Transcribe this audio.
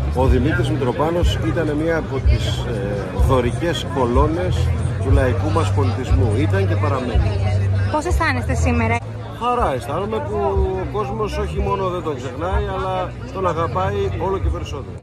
Ο Δημήτρης Μητροπάνος ήταν μία από τις δωρικές κολόνες του λαϊκού μας πολιτισμού. Ήταν και παραμένει. Πώς αισθάνεστε σήμερα? Χαρά αισθάνομαι που ο κόσμος όχι μόνο δεν τον ξεχνάει, αλλά τον αγαπάει όλο και περισσότερο.